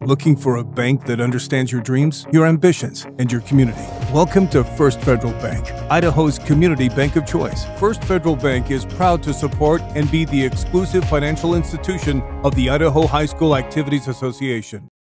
Looking for a bank that understands your dreams, your ambitions, and your community? Welcome to First Federal Bank, Idaho's community bank of choice. First Federal Bank is proud to support and be the exclusive financial institution of the Idaho High School Activities Association.